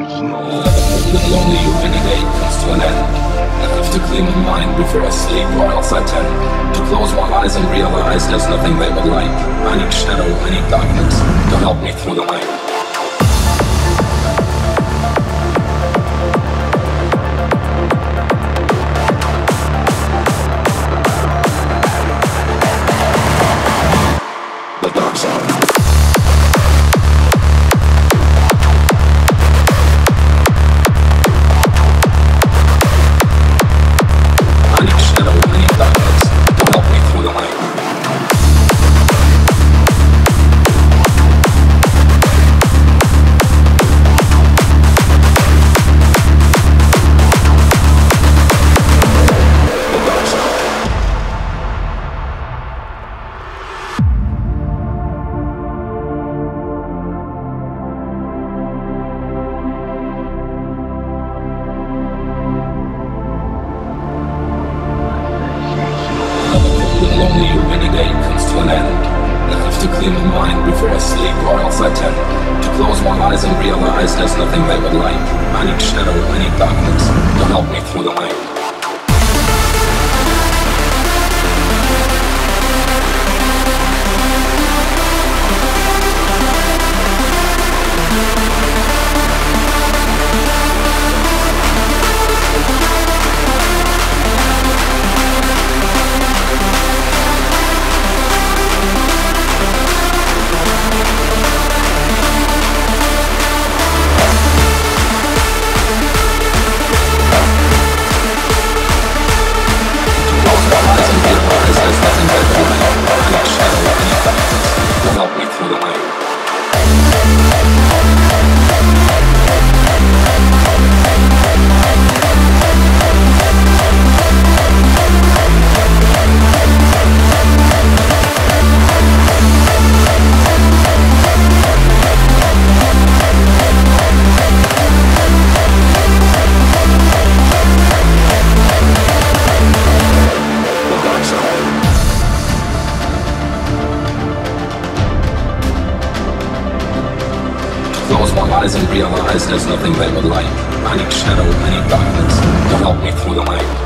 Lonely when the day comes to an end. I have to clean my mind before I sleep, or else I tend to close my eyes and realize there's nothing they would like. I need shadow, I need darkness to help me through the night. The dark side. Lonely when the day comes to an end. I have to clean my mind before I sleep, or else I tend to close my eyes and realize there's nothing they would like. I need shadow, I need darkness to help me through the night. Close my eyes and realize there's nothing they would like. I need shadow, I need darkness to help me through the night.